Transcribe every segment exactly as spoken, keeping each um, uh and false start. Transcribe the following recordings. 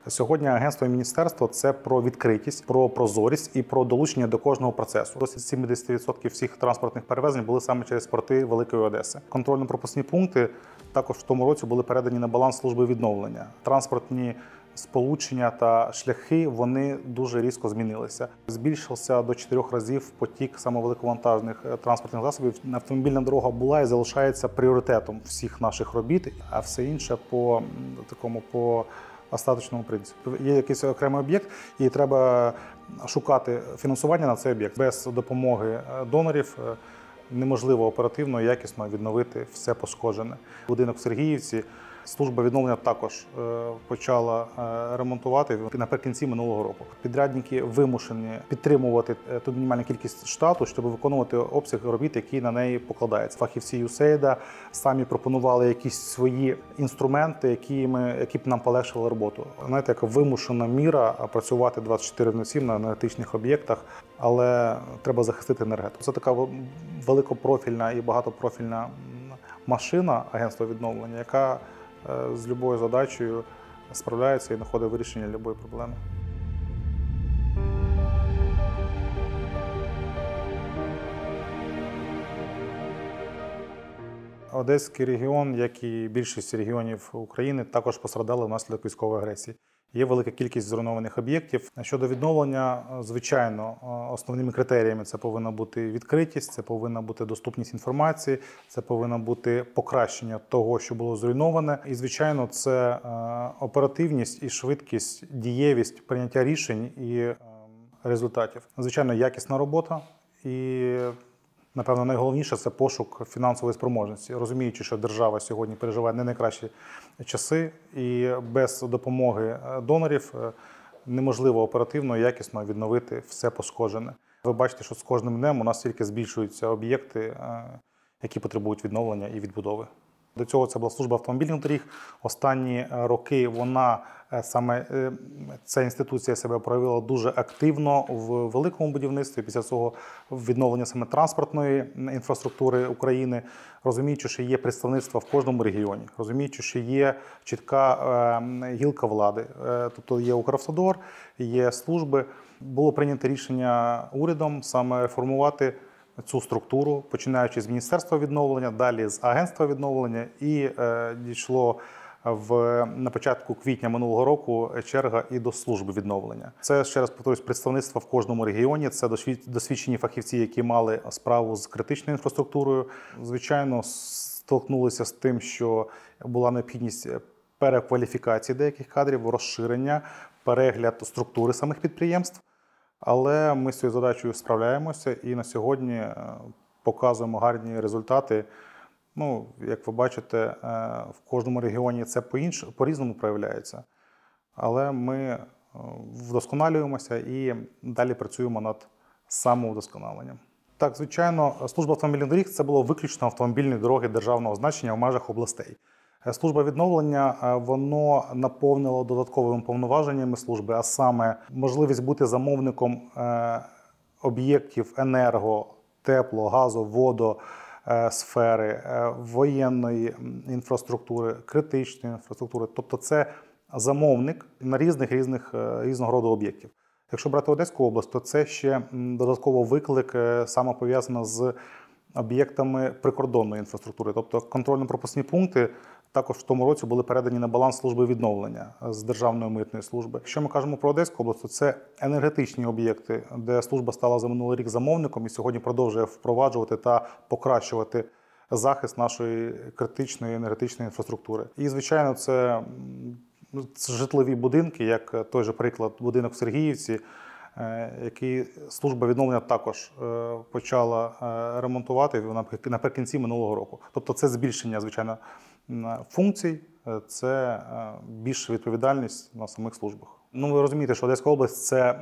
Сьогодні агентство і міністерство – це про відкритість, про прозорість і про долучення до кожного процесу. Досить сімдесят відсотків всіх транспортних перевезень були саме через порти Великої Одеси. Контрольно-пропускні пункти також в тому році були передані на баланс служби відновлення. Транспортні сполучення та шляхи, вони дуже різко змінилися. Збільшився до чотирьох разів потік самовеликовантажних транспортних засобів. Автомобільна дорога була і залишається пріоритетом всіх наших робіт, а все інше по такому по остаточному принципу. Є якийсь окремий об'єкт, і треба шукати фінансування на цей об'єкт. Без допомоги донорів неможливо оперативно і якісно відновити все пошкоджене. Будинок в Сергіївці служба відновлення також почала ремонтувати наприкінці минулого року. Підрядники вимушені підтримувати ту мінімальну кількість штату, щоб виконувати обсяг робіт, які на неї покладаються. Фахівці ЮСЕЙДа самі пропонували якісь свої інструменти, які, ми, які б нам полегшили роботу. Знаєте, як вимушена міра працювати двадцять чотири на сім на енергетичних об'єктах, але треба захистити енергетику. Це така великопрофільна і багатопрофільна машина агентства відновлення, яка з будь-якою задачею справляється і знаходить вирішення будь-якої проблеми. Одеський регіон, як і більшість регіонів України, також постраждали внаслідок військової агресії. Є велика кількість зруйнованих об'єктів. Щодо відновлення, звичайно, основними критеріями це повинна бути відкритість, це повинна бути доступність інформації, це повинно бути покращення того, що було зруйноване. І, звичайно, це оперативність і швидкість, дієвість прийняття рішень і результатів. Звичайно, якісна робота і, напевно, найголовніше – це пошук фінансової спроможності. Розуміючи, що держава сьогодні переживає не найкращі часи, і без допомоги донорів неможливо оперативно і якісно відновити все пошкоджене. Ви бачите, що з кожним днем у нас тільки збільшуються об'єкти, які потребують відновлення і відбудови. До цього це була служба автомобільних доріг. Останні роки вона, саме ця інституція себе проявила дуже активно в великому будівництві, після цього відновлення саме транспортної інфраструктури України, розуміючи, що є представництво в кожному регіоні, розуміючи, що є чітка гілка влади, тобто є Укравтодор, є служби. Було прийнято рішення урядом саме реформувати цю структуру, починаючи з Міністерства відновлення, далі з Агентства відновлення, і е, дійшло в, на початку квітня минулого року черга і до служби відновлення. Це, ще раз повторюсь, представництво в кожному регіоні, це досвідчені фахівці, які мали справу з критичною інфраструктурою. Звичайно, столкнулися з тим, що була необхідність перекваліфікації деяких кадрів, розширення, перегляд структури самих підприємств. Але ми з цією задачею справляємося і на сьогодні показуємо гарні результати. Ну, як ви бачите, в кожному регіоні це по-різному проявляється. Але ми вдосконалюємося і далі працюємо над самовдосконаленням. Так, звичайно, служба автомобільних доріг – це було виключно автомобільні дороги державного значення в межах областей. Служба відновлення, воно наповнило додатковими повноваженнями служби, а саме можливість бути замовником об'єктів енерго, тепло, газу, водо, сфери, воєнної інфраструктури, критичної інфраструктури. Тобто це замовник на різних, різних, різного роду об'єктів. Якщо брати Одеську область, то це ще додатково виклик саме пов'язано з об'єктами прикордонної інфраструктури. Тобто контрольно-пропускні пункти також в тому році були передані на баланс служби відновлення з Державної митної служби. Якщо ми кажемо про Одеську область, то це енергетичні об'єкти, де служба стала за минулий рік замовником і сьогодні продовжує впроваджувати та покращувати захист нашої критичної енергетичної інфраструктури. І, звичайно, це, це житлові будинки, як той же приклад будинок в Сергіївці, який служба відновлення також почала ремонтувати наприкінці минулого року. Тобто це збільшення, звичайно, функцій, це більша відповідальність на самих службах. Ну, ви розумієте, що Одеська область – це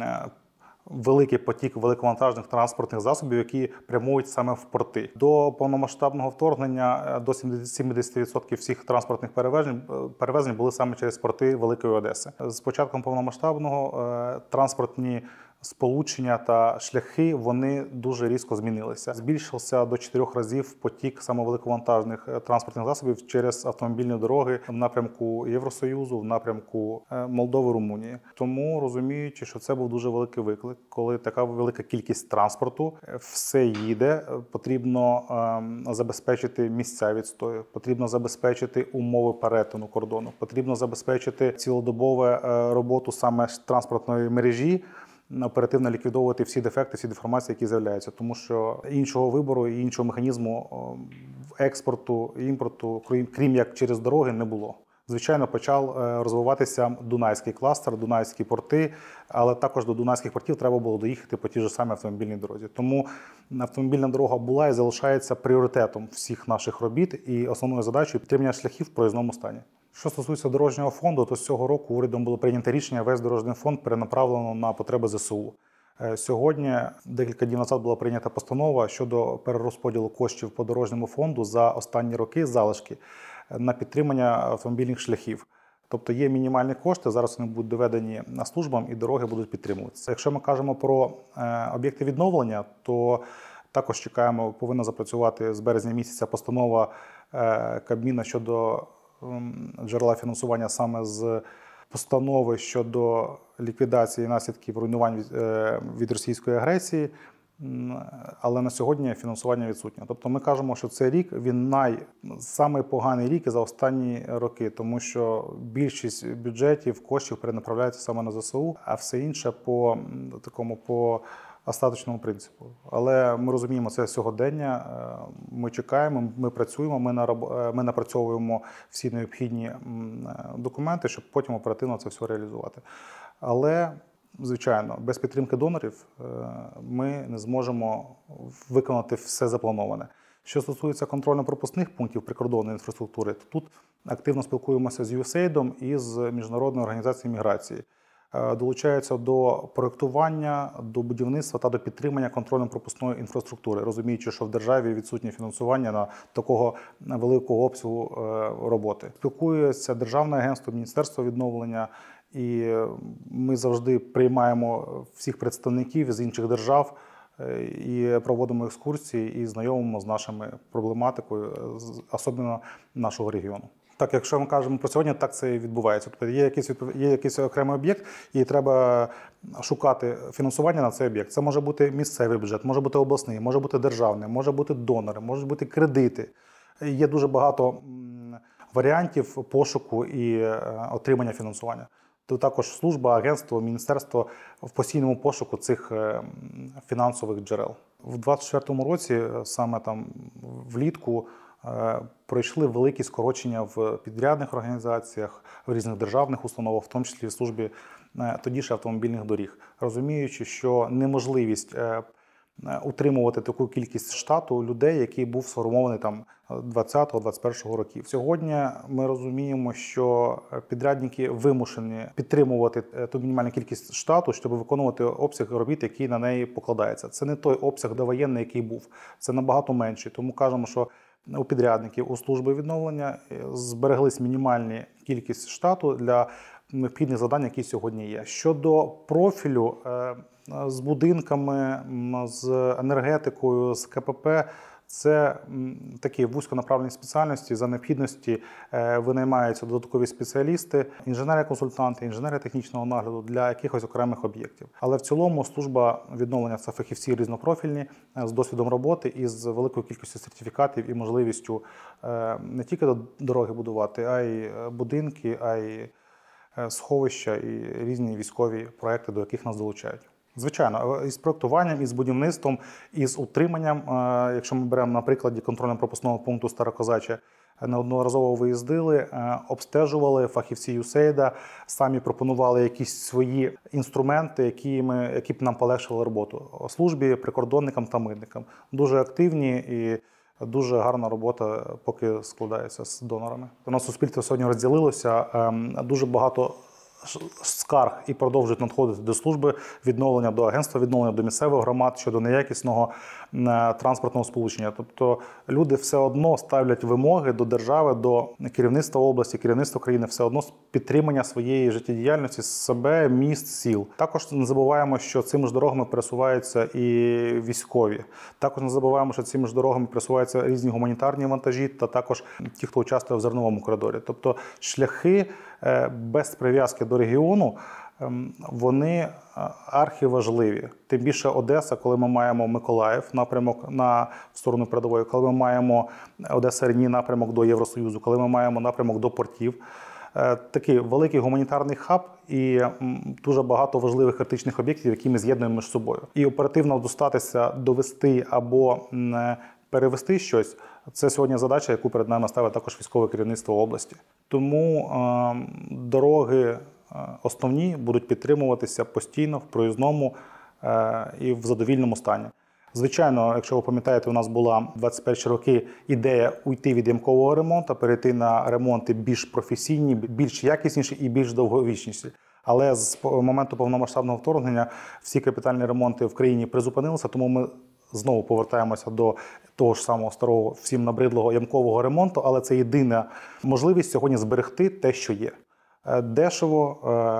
великий потік великовантажних транспортних засобів, які прямують саме в порти. До повномасштабного вторгнення до сімдесят відсотків всіх транспортних перевезень, перевезень були саме через порти Великої Одеси. З початком повномасштабного транспортні сполучення та шляхи вони дуже різко змінилися. Збільшився до чотирьох разів потік саме великовантажних транспортних засобів через автомобільні дороги в напрямку Євросоюзу, в напрямку Молдови, Румунії. Тому, розуміючи, що це був дуже великий виклик, коли така велика кількість транспорту, все їде, потрібно е, забезпечити місця відстою, потрібно забезпечити умови перетину кордону, потрібно забезпечити цілодобове е, роботу саме транспортної мережі, оперативно ліквідовувати всі дефекти, всі деформації, які з'являються. Тому що іншого вибору і іншого механізму експорту, імпорту, крім як через дороги, не було. Звичайно, почав розвиватися Дунайський кластер, Дунайські порти, але також до Дунайських портів треба було доїхати по тій же самій автомобільній дорозі. Тому автомобільна дорога була і залишається пріоритетом всіх наших робіт і основною задачею підтримання шляхів в проїзному стані. Що стосується дорожнього фонду, то з цього року урядом було прийнято рішення, весь дорожній фонд перенаправлено на потреби ЗСУ. Сьогодні, декілька днів назад, була прийнята постанова щодо перерозподілу коштів по дорожньому фонду за останні роки, залишки, на підтримання автомобільних шляхів. Тобто є мінімальні кошти, зараз вони будуть доведені на службам і дороги будуть підтримуватися. Якщо ми кажемо про об'єкти відновлення, то також чекаємо, повинна запрацювати з березня місяця постанова Кабміна щодо джерела фінансування саме з постанови щодо ліквідації наслідків руйнувань від, від російської агресії, але на сьогодні фінансування відсутнє. Тобто ми кажемо, що цей рік він най самий поганий рік за останні роки, тому що більшість бюджетів, коштів перенаправляється саме на ЗСУ, а все інше по такому по остаточному принципу. Але ми розуміємо, це сьогодення, ми чекаємо, ми працюємо, ми, нараб... ми напрацьовуємо всі необхідні документи, щоб потім оперативно це все реалізувати. Але, звичайно, без підтримки донорів ми не зможемо виконати все заплановане. Що стосується контрольно-пропускних пунктів прикордонної інфраструктури, то тут активно спілкуємося з ю ес ей ай ді і з Міжнародною організацією міграції. Долучаються до проєктування, до будівництва та до підтримання контрольно-пропускної інфраструктури, розуміючи, що в державі відсутнє фінансування на такого великого обсягу роботи. Спілкується Державне агентство, Міністерство відновлення, і ми завжди приймаємо всіх представників з інших держав і проводимо екскурсії і знайомимо з нашими проблематикою, особливо нашого регіону. Так, якщо ми кажемо про сьогодні, так це і відбувається. Тобто є якийсь, є якийсь окремий об'єкт, і треба шукати фінансування на цей об'єкт. Це може бути місцевий бюджет, може бути обласний, може бути державний, може бути донори, можуть бути кредити. Є дуже багато варіантів пошуку і отримання фінансування. То також служба, агентство, міністерство в постійному пошуку цих фінансових джерел. В двадцять четвертому році, саме там влітку, пройшли великі скорочення в підрядних організаціях, в різних державних установах, в тому числі в службі тоді ж автомобільних доріг, розуміючи, що неможливість утримувати таку кількість штату людей, який був сформований там двадцятого-двадцять першого років. Сьогодні ми розуміємо, що підрядники вимушені підтримувати ту мінімальну кількість штату, щоб виконувати обсяг робіт, який на неї покладається. Це не той обсяг довоєнний, який був. Це набагато менший. Тому кажемо, що у підрядників, у служби відновлення збереглись мінімальні кількість штату для необхідних завдань, які сьогодні є. Щодо профілю з будинками, з енергетикою, з ка пе пе, це такі вузьконаправлені спеціальності. За необхідності винаймаються додаткові спеціалісти, інженери-консультанти, інженери технічного нагляду для якихось окремих об'єктів. Але в цілому служба відновлення – це фахівці різнопрофільні, з досвідом роботи і з великою кількістю сертифікатів і можливістю не тільки дороги будувати, а й будинки, а й сховища і різні військові проекти, до яких нас долучають. Звичайно, із проєктуванням, із будівництвом, із утриманням, якщо ми беремо на прикладі контрольно-пропускного пункту Старокозаче, неодноразово виїздили, обстежували фахівці ю ес ей ай ді, самі пропонували якісь свої інструменти, які, ми, які б нам полегшили роботу службі, прикордонникам та митникам. Дуже активні і дуже гарна робота поки складається з донорами. У нас суспільство сьогодні розділилося, дуже багато скарг і продовжують надходити до служби відновлення, до агентства відновлення, до місцевих громад щодо неякісного транспортного сполучення. Тобто люди все одно ставлять вимоги до держави, до керівництва області, керівництва країни, все одно з підтримання своєї життєдіяльності, себе, міст, сіл. Також не забуваємо, що цими ж дорогами пересуваються і військові. Також не забуваємо, що цими ж дорогами пересуваються різні гуманітарні вантажі та також ті, хто участвує в зерновому коридорі. Тобто шляхи без прив'язки до регіону, вони архіважливі. Тим більше Одеса, коли ми маємо Миколаїв, напрямок на сторону передової, коли ми маємо Одеса-Рені, напрямок до Євросоюзу, коли ми маємо напрямок до портів. Такий великий гуманітарний хаб і дуже багато важливих критичних об'єктів, які ми з'єднуємо між собою. І оперативно достатися, довести або перевести щось – це сьогодні задача, яку перед нами ставить також військове керівництво області. Тому е, дороги основні будуть підтримуватися постійно в проїзному е, і в задовільному стані. Звичайно, якщо ви пам'ятаєте, у нас була в двадцять перші роки ідея уйти від ямкового ремонту, перейти на ремонти більш професійні, більш якісніші і більш довговічніші. Але з моменту повномасштабного вторгнення всі капітальні ремонти в країні призупинилися, тому ми знову повертаємося до того ж самого старого, всім набридлого ямкового ремонту, але це єдина можливість сьогодні зберегти те, що є. Дешево,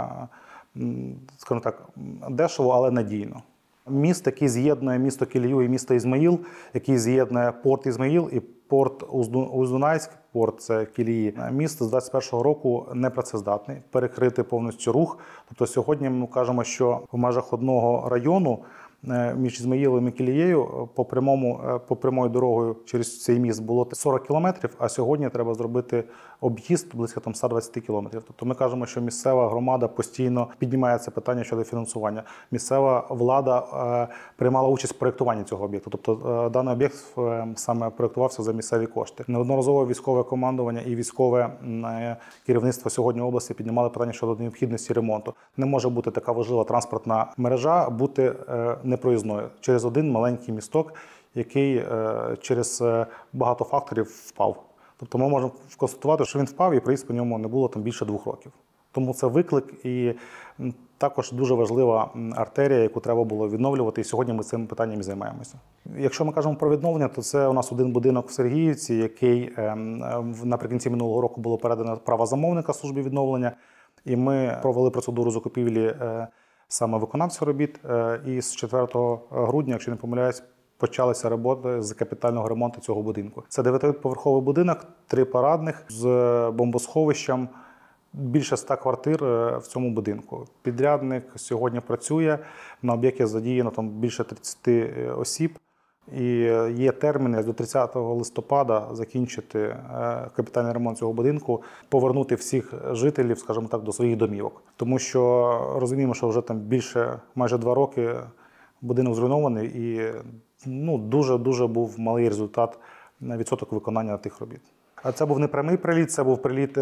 скажімо так, дешево, але надійно. Міст, який з'єднує місто Кілію і місто Ізмаїл, який з'єднує порт Ізмаїл і порт Уздунайськ, порт це Кілії. Міст з двадцять першого року непрацездатний, перекрити повністю рух. Тобто сьогодні ми кажемо, що в межах одного району між Ізмаїлом і Кілією по прямому, по прямою дорогою через цей міст було сорок кілометрів, а сьогодні треба зробити об'їзд близько там ста двадцяти кілометрів. Тобто ми кажемо, що місцева громада постійно піднімає це питання щодо фінансування. Місцева влада е, приймала участь в проєктуванні цього об'єкту. Тобто е, даний об'єкт е, саме проєктувався за місцеві кошти. Неодноразово військове командування і військове е, керівництво сьогодні області піднімали питання щодо необхідності ремонту. Не може бути така важлива транспортна мережа бути е, непроїзною через один маленький місток, який е, через багато факторів впав. Тобто ми можемо констатувати, що він впав і проїзд по ньому не було там більше двох років. Тому це виклик і також дуже важлива артерія, яку треба було відновлювати, і сьогодні ми цим питанням і займаємося. Якщо ми кажемо про відновлення, то це у нас один будинок в Сергіївці, який наприкінці минулого року було передано право замовника службі відновлення, і ми провели процедуру закупівлі саме виконавця робіт, і з четвертого грудня, якщо не помиляюсь, почалися роботи з капітального ремонту цього будинку. Це дев'ятиповерховий будинок, три парадних з бомбосховищем, більше ста квартир в цьому будинку. Підрядник сьогодні працює, на об'єкті задіяно там більше тридцяти осіб. І є терміни до тридцятого листопада закінчити капітальний ремонт цього будинку, повернути всіх жителів, скажімо так, до своїх домівок. Тому що розуміємо, що вже там більше, майже два роки будинок зруйнований і ну, дуже-дуже був малий результат, відсоток виконання тих робіт. Це був не прямий приліт, це був приліт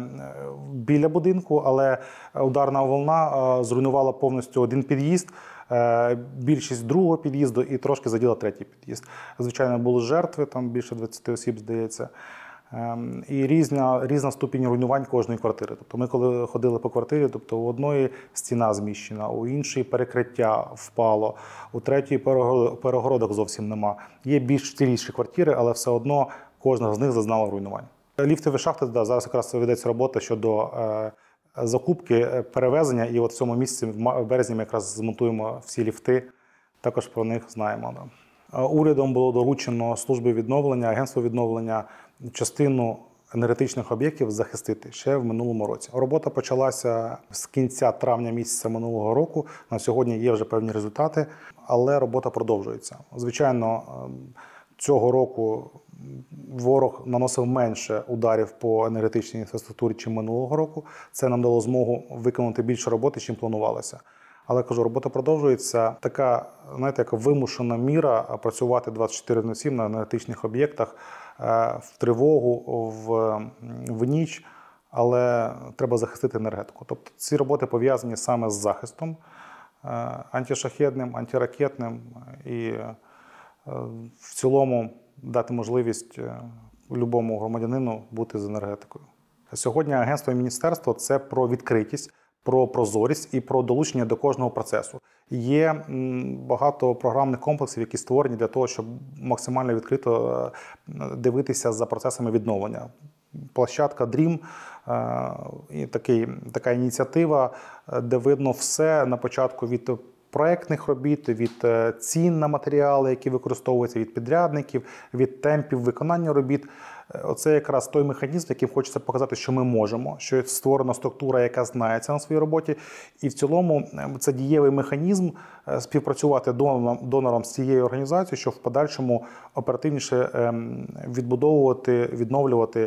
біля будинку, але ударна волна зруйнувала повністю один під'їзд, більшість другого під'їзду і трошки заділа третій під'їзд. Звичайно, були жертви, там більше двадцяти осіб, здається. І різна, різна ступінь руйнувань кожної квартири. Тобто ми коли ходили по квартирі, тобто у одної стіна зміщена, у іншої перекриття впало, у третьої перегородок зовсім нема. Є більш ціліші квартири, але все одно кожна з них зазнала руйнувань. Ліфтові шахти, да, зараз якраз ведеться робота щодо е, закупки, перевезення, і от в цьому місці в березні ми якраз змонтуємо всі ліфти, також про них знаємо. Да. Урядом було доручено службі відновлення, агентству відновлення частину енергетичних об'єктів захистити ще в минулому році. Робота почалася з кінця травня місяця минулого року. На сьогодні є вже певні результати, але робота продовжується. Звичайно, цього року ворог наносив менше ударів по енергетичній інфраструктурі, ніж минулого року. Це нам дало змогу виконати більше роботи, чим планувалося. Але, кажу, робота продовжується. Така, знаєте, як вимушена міра працювати двадцять чотири на сім на енергетичних об'єктах, в тривогу, в, в ніч, але треба захистити енергетику. Тобто ці роботи пов'язані саме з захистом антишахедним, антиракетним і в цілому дати можливість любому громадянину бути з енергетикою. Сьогодні агентство і міністерство – це про відкритість, про прозорість і про долучення до кожного процесу. Є багато програмних комплексів, які створені для того, щоб максимально відкрито дивитися за процесами відновлення. Площадка Dream і такий, така ініціатива, де видно все на початку від проєктних робіт, від цін на матеріали, які використовуються, від підрядників, від темпів виконання робіт. Оце якраз той механізм, яким хочеться показати, що ми можемо, що створена структура, яка знається на своїй роботі. І в цілому це дієвий механізм співпрацювати донором, донором з цією організацією, щоб в подальшому оперативніше відбудовувати, відновлювати.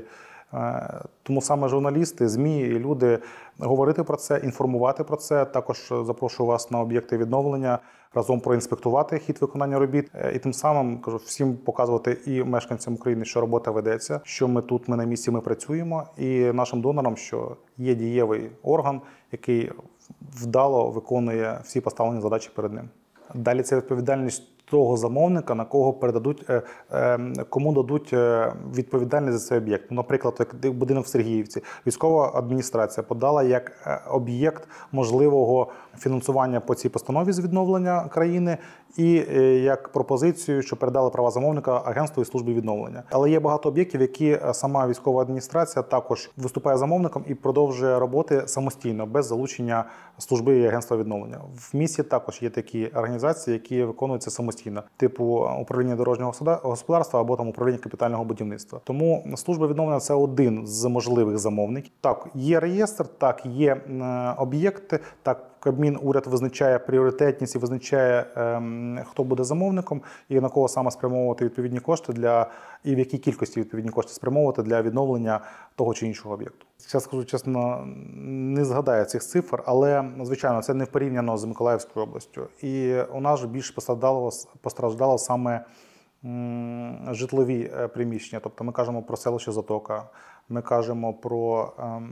Тому саме журналісти, ЗМІ і люди говорити про це, інформувати про це. Також запрошую вас на об'єкти відновлення, разом проінспектувати хід виконання робіт. І тим самим, кажу, всім показувати і мешканцям України, що робота ведеться, що ми тут, ми на місці, ми працюємо, і нашим донорам, що є дієвий орган, який вдало виконує всі поставлені задачі перед ним. Далі це відповідальність того замовника, на кого передадуть, кому дадуть відповідальність за цей об'єкт. Наприклад, як будинок в Сергіївці. Військова адміністрація подала як об'єкт можливого фінансування по цій постанові з відновлення країни і як пропозицію, що передали права замовника агентству і службі відновлення. Але є багато об'єктів, які сама військова адміністрація також виступає замовником і продовжує роботи самостійно, без залучення служби і агентства відновлення. В місті також є такі організації, які виконуються самостійно, типу управління дорожнього господарства або там управління капітального будівництва. Тому служба відновлення – це один з можливих замовників. Так, є реєстр, так, є об'єкти, так, Кабмін, уряд визначає пріоритетність і визначає, ем, хто буде замовником і на кого саме спрямовувати відповідні кошти для і в якій кількості відповідні кошти спрямовувати для відновлення того чи іншого об'єкту. Зараз скажу чесно, не згадаю цих цифр, але звичайно це не порівняно з Миколаївською областю. І у нас більш постраждало, постраждало саме м, житлові приміщення. Тобто ми кажемо про селище Затока, ми кажемо про ем,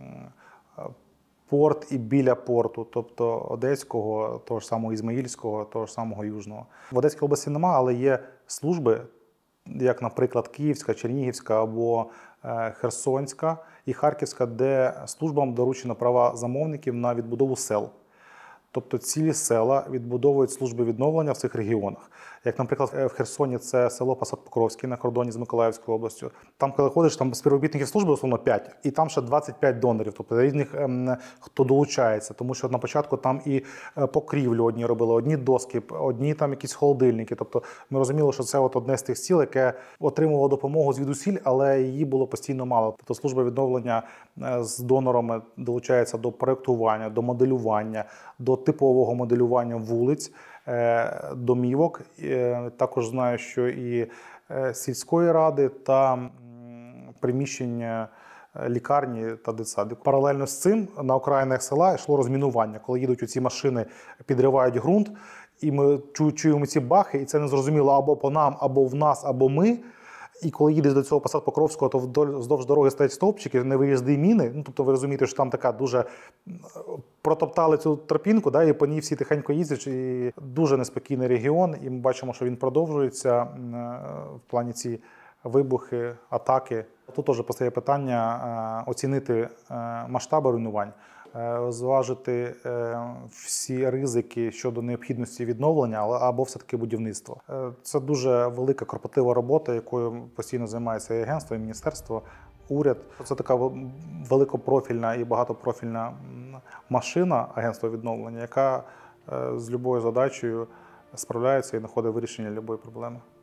порт і біля порту, тобто Одеського, того ж самого Ізмаїльського, того ж самого Южного. В Одеській області нема, але є служби, як, наприклад, Київська, Чернігівська або Херсонська і Харківська, де службам доручено права замовників на відбудову сел. Тобто цілі села відбудовують служби відновлення в цих регіонах. Як, наприклад, в Херсоні це село Посад-Покровське на кордоні з Миколаївською областю. Там, коли ходиш, там співробітників служби основно п'ять, і там ще двадцять п'ять донорів, тобто різних, ем, хто долучається. Тому що на початку там і покрівлю одні робили, одні доски, одні там якісь холодильники. Тобто ми розуміли, що це от одне з тих сіл, яке отримувало допомогу звідусіль, але її було постійно мало. Тобто служба відновлення з донорами долучається до проєктування, до моделювання, до типового моделювання вулиць, домівок. Також знаю, що і сільської ради та приміщення лікарні та дитсадку. Паралельно з цим на окраїнах села йшло розмінування. Коли їдуть оці машини, підривають ґрунт, і ми чуємо ці бахи, і це не зрозуміло або по нам, або в нас, або ми. І коли їдеш до цього Посад-Покровського, то вздовж дороги стоять стовпчики, невиїзні міни. Ну, тобто ви розумієте, що там така дуже протоптали цю тропінку, да, і по ній всі тихенько їздять. І дуже неспокійний регіон, і ми бачимо, що він продовжується в плані ці вибухи, атаки. Тут теж постає питання оцінити масштаби руйнувань, зважити всі ризики щодо необхідності відновлення або все-таки будівництва. Це дуже велика кропотлива робота, якою постійно займається і агентство, і міністерство, уряд. Це така великопрофільна і багатопрофільна машина агентства відновлення, яка з будь-якою задачею справляється і знаходить вирішення будь-якої проблеми.